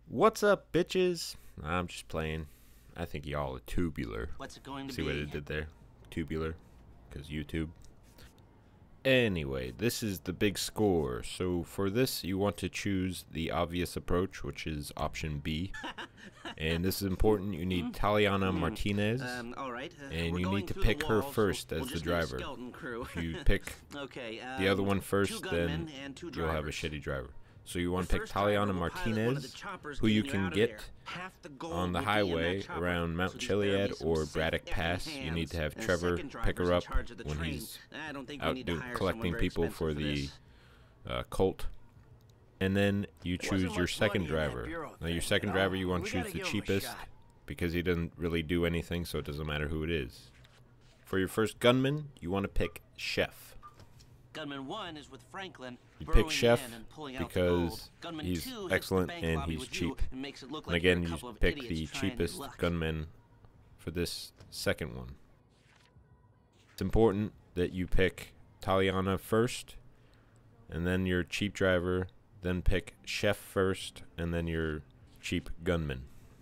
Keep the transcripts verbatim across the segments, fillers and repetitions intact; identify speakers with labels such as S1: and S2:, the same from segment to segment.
S1: What's up, bitches? I'm just playing. I think y'all are tubular.
S2: What's it going to
S1: See
S2: be?
S1: what it did there? Tubular. Because YouTube. Anyway, this is the big score. So for this, you want to choose the obvious approach, which is option B. And this is important. You need Taliana Martinez.
S2: Um, all right. Uh,
S1: And
S2: we're
S1: you
S2: going
S1: need to
S2: through the
S1: pick her
S2: walls.
S1: first
S2: We'll-
S1: as
S2: we'll
S1: the
S2: just need a
S1: driver.
S2: skeleton crew.
S1: If you pick
S2: okay,
S1: the other
S2: um,
S1: one
S2: two
S1: first, then
S2: gunmen and two
S1: you'll have a
S2: drivers.
S1: shitty driver. So you
S2: The
S1: want to pick
S2: first driver
S1: Taliana
S2: will pilot one of the
S1: Martinez,
S2: choppers
S1: who you
S2: getting
S1: can
S2: out of
S1: get
S2: there. Half the gold
S1: on the
S2: will be in that
S1: highway
S2: chopper.
S1: around Mount
S2: So these better be
S1: Chiliad
S2: some
S1: or
S2: safe,
S1: Braddock
S2: effing
S1: Pass. You need
S2: hands.
S1: to have
S2: And the
S1: Trevor
S2: second
S1: pick her
S2: driver's in
S1: up
S2: charge of the
S1: when
S2: train.
S1: he's
S2: I don't think we
S1: out
S2: need to
S1: doing
S2: hire
S1: collecting
S2: someone very
S1: people
S2: expensive
S1: for the
S2: this.
S1: uh, cult. And then you
S2: There wasn't
S1: choose your
S2: much
S1: second
S2: money in that
S1: driver.
S2: bureau
S1: Now your
S2: thing,
S1: second
S2: you
S1: driver,
S2: know?
S1: you want
S2: We
S1: to choose
S2: gotta
S1: the
S2: give 'em a
S1: cheapest
S2: shot.
S1: because he doesn't really do anything, so it doesn't matter who it is. For your first gunman, you want to pick Chef.
S2: Gunman one is with Franklin.
S1: You pick
S2: burrowing
S1: Chef
S2: in and pulling out the gold.
S1: because
S2: Gunman
S1: he's
S2: two hits the
S1: excellent
S2: bank
S1: and
S2: lobby
S1: he's
S2: with you
S1: cheap.
S2: and makes it look
S1: And
S2: like you're
S1: again,
S2: a
S1: you
S2: couple of
S1: pick
S2: idiots
S1: the
S2: trying
S1: cheapest
S2: luck.
S1: gunman for this second one. It's important that you pick Taliana first, and then your cheap driver, then pick Chef first, and then your cheap gunman.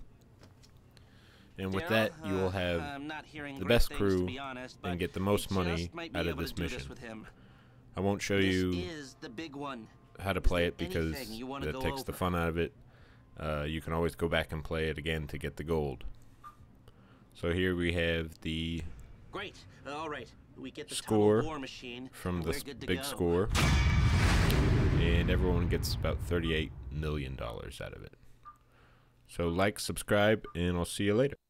S1: And with
S2: Daryl,
S1: that, you will
S2: uh,
S1: have
S2: I'm not hearing
S1: the
S2: great
S1: best
S2: things,
S1: crew
S2: to be honest,
S1: and
S2: but
S1: get the most
S2: we
S1: money
S2: just might be
S1: out of
S2: able
S1: this
S2: to do
S1: mission.
S2: This with him.
S1: I won't show
S2: This
S1: you
S2: is the big one.
S1: how to
S2: Is
S1: play
S2: there
S1: it because
S2: anything you wanna
S1: that
S2: go
S1: takes the
S2: over?
S1: fun out of it. Uh, you can always go back and play it again to get the gold. So here we have the
S2: Great. All right. We get the
S1: Score
S2: tunnel bore machine.
S1: from
S2: and
S1: the
S2: we're
S1: s-
S2: good to
S1: big
S2: go.
S1: score, and everyone gets about thirty-eight million dollars out of it. So like, subscribe, and I'll see you later.